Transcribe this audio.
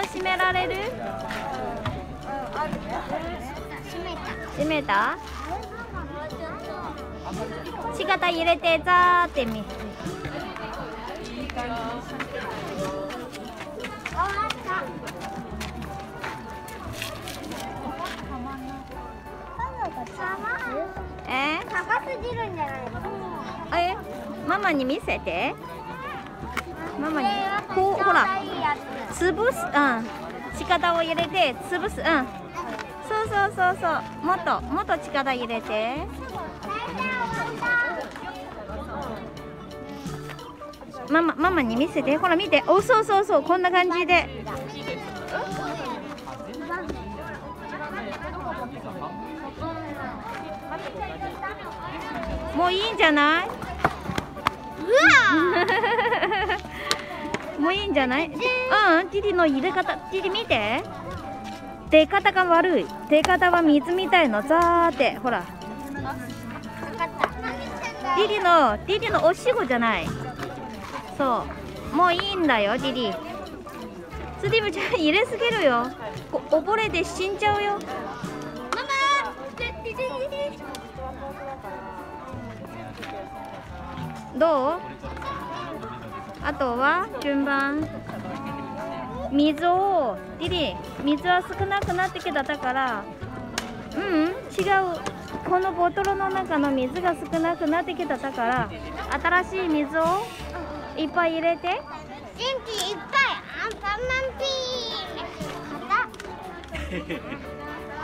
閉められる？閉めた？力入れてザーってみ。 高すぎるんじゃないの？ ママに見せて。ママにこうほら潰す、力を入れて潰す、そうもっと力入れて。ママに見せて。ほら見て、お、そうこんな感じで。もういいんじゃない？うわもういいんじゃない？ディディの入れ方、ディディ見て。出方が悪い。出方は水みたいの、ザーって、ほら。ディディのおしごじゃない。そう、もういいんだよ、ディディ。スティーブちゃん入れすぎるよ。溺れて死んじゃうよ。ママ、どう？あとは順番。水をディディ、水は少なくなってきたから違う、このボトルの中の水が少なくなってきたから新しい水をいっぱい入れて。 元気いっぱいアンパンマンピー。